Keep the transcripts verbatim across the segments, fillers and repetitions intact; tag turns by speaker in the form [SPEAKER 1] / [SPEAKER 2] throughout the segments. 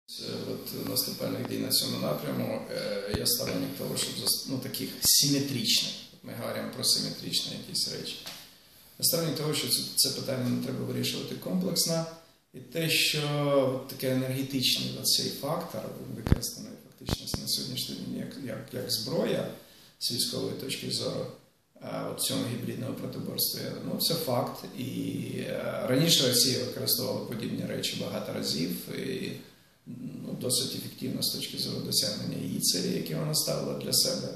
[SPEAKER 1] От наступальних дій на цьому напряму я сторонник того, щоб ну, таких симетричних, ми говоримо про симетричні якісь речі. Я сторонник того, що це, це питання не треба вирішувати комплексно. І те, що такий енергетичний цей фактор, використаний фактично на сьогоднішній день як, як, як зброя з військової точки зору, от цьому гібридного протиборства, ну це факт. І раніше Росія використовувала подібні речі багато разів, і ну, досить ефективно з точки зору досягнення її цілі, які вона ставила для себе.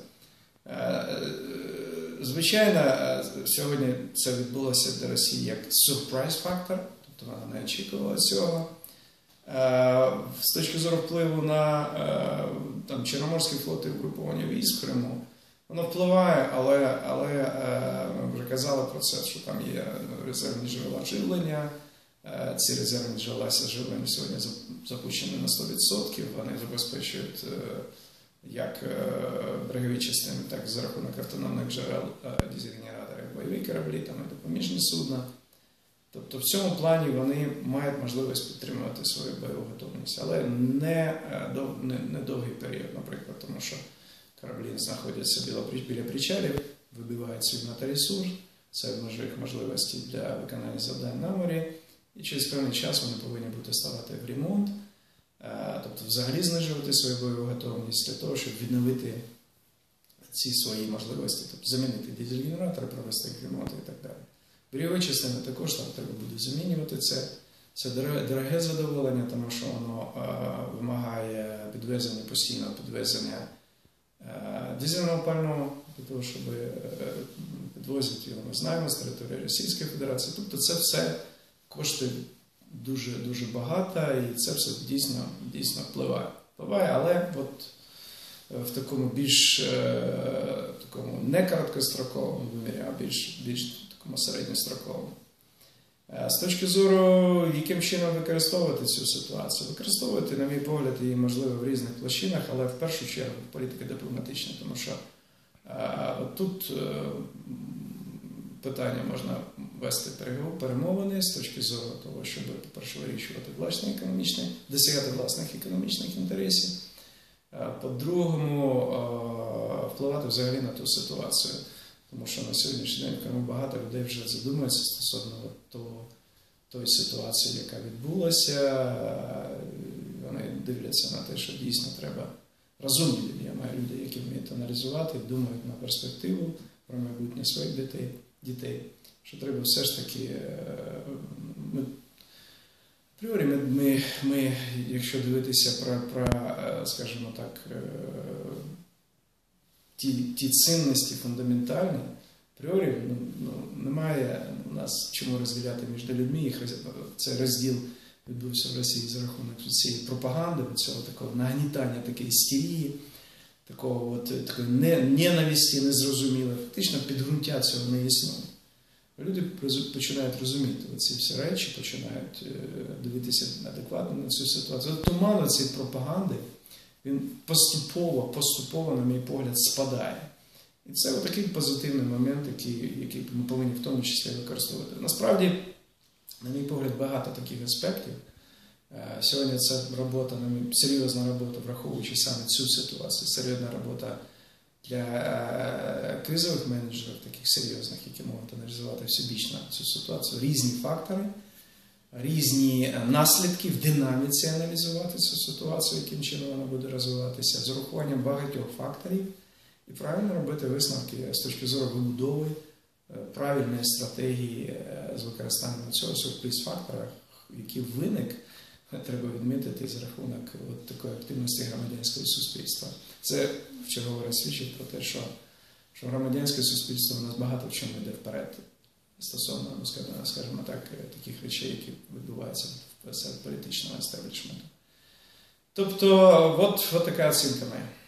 [SPEAKER 1] Звичайно, сьогодні це відбулося для Росії як сюрприз-фактор, тобто вона не очікувала цього. З точки зору впливу на там, Чорноморський флот і угруповання військ в Криму, воно впливає, але, але ми вже казали про це, що там є резервні джерела живлення. Ці резервні джерела живлення сьогодні запущені на сто відсотків, вони забезпечують як берегові частини, так і за рахунок автономних джерел дизель-генераторів бойові кораблі, там і допоміжні судна. Тобто в цьому плані вони мають можливість підтримувати свою бойову готовність, але не, не, не довгий період, наприклад, тому що кораблі знаходяться біля причалів, вибивають свій натресурс, це обмежує їх можливості для виконання завдань на морі, і через певний час вони повинні бути ставати в ремонт, тобто взагалі знижувати свою бойову готовність для того, щоб відновити ці свої можливості, тобто замінити дизель-генератори, провести їх ремонт і так далі. Бойові частини також там треба буде замінювати це. Це дороге задоволення, тому що воно е, вимагає підвезення, постійного підвезення е, дизельного пального, для того, щоб е, підвозити його, ми знаємо, з території Російської Федерації. Тобто це все коштує дуже, дуже багато, і це все дійсно, дійсно впливає. Впливає, але от в такому більш е, такому не короткостроковому вимірі, а більш, більш такому середньостроковому. З точки зору, яким чином використовувати цю ситуацію? Використовувати, на мій погляд, її можливо в різних площинах, але в першу чергу в політиці дипломатичній, тому що е, от тут е, питання можна вести перемовини з точки зору того, щоб, по-перше, вирішувати власні економічні, досягати власних економічних інтересів. По-другому, впливати взагалі на ту ситуацію. Тому що на сьогоднішній день в Криму багато людей вже задумуються стосовно того, тої ситуації, яка відбулася. Вони дивляться на те, що дійсно треба розумні люди. Я маю люди, які вміють аналізувати, думають на перспективу про майбутнє своїх дітей, дітей. Що треба все ж таки... Ми, апріорі ми, ми, ми, якщо дивитися про, про скажімо так, ті, ті цінності фундаментальні, апріорі ну, ну, немає у нас чому розділяти між людьми. Їх, це розділ відбувся в Росії за рахунок цієї пропаганди, цього такого нагнітання, такої істерії, такого от, такої ненависті незрозумілої. Фактично підґрунтя цього не існує. Люди починають розуміти ці всі речі, починають дивитися адекватно на цю ситуацію. Туман цієї пропаганди, він поступово, поступово, на мій погляд, спадає. І це такий позитивний момент, який, який ми повинні в тому числі використовувати. Насправді, на мій погляд, багато таких аспектів. Сьогодні це робота, серйозна робота, враховуючи саме цю ситуацію, серйозна робота для кризових менеджерів, таких серйозних, які можуть аналізувати всебічно цю ситуацію, різні фактори, різні наслідки в динаміці аналізувати цю ситуацію, яким чином вона буде розвиватися, з урахуванням багатьох факторів, і правильно робити висновки з точки зору вибудови правильної стратегії з використанням цього сюрприз-фактора, який виник, треба відмітити за рахунок от такої активності громадянського суспільства. Це в черговий раз свідчить про те, що, що громадянське суспільство у нас багато в чому йде вперед стосовно, ну, скажімо так, таких речей, які відбуваються серед політичного естеблішменту. Тобто, от, от така оцінка моя.